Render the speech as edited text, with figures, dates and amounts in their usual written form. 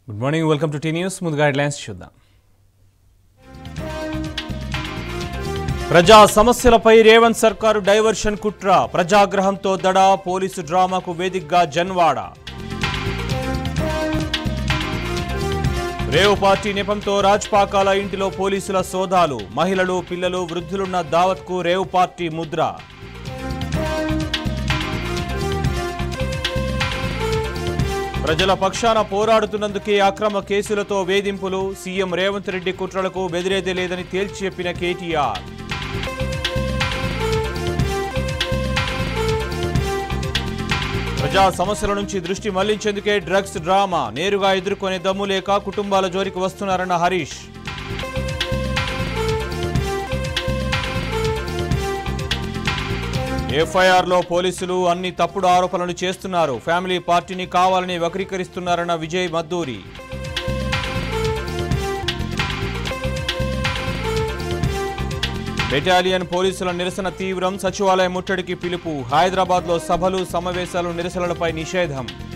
Good morning, welcome to T News. ముందుగా headlines చూద్దాం. ప్రజా సమస్యలపై రేవంత్ సర్కారు డైవర్షన్ కుట్ర, ప్రజాగ్రహంతో దడ, పోలీసు డ్రామాకు వేదికగా జన్వాడ. రేవ్ పార్టీ నెపంతో రాజ్పాకాల ఇంటిలో పోలీసుల సోదాలు, మహిళలు, పిల్లలు, వృద్ధులున్న దావత్కు రేవ్ పార్టీ ముద్ర. ప్రజల పక్షాన పోరాడుతున్నందుకే అక్రమ కేసులతో వేధింపులు, సీఎం రేవంత్ రెడ్డి కుట్రలకు బెదిరేదే లేదని తేల్చి చెప్పిన కేటీఆర్. ప్రజా సమస్యల నుంచి దృష్టి మళ్లించేందుకే డ్రగ్స్ డ్రామా, నేరుగా ఎదుర్కొనే దమ్ము లేక కుటుంబాల జోలికి వస్తున్నారన్న హరీష్. ఎఫ్ఐఆర్లో పోలీసులు అన్ని తప్పుడు ఆరోపణలు చేస్తున్నారు, ఫ్యామిలీ పార్టీని కావాలని వక్రీకరిస్తున్నారన్న విజయ్ మద్దూరి. బెటాలియన్ పోలీసుల నిరసన తీవ్రం, సచివాలయం ముట్టడికి పిలుపు, హైదరాబాద్లో సభలు, సమావేశాలు, నిరసనలపై నిషేధం.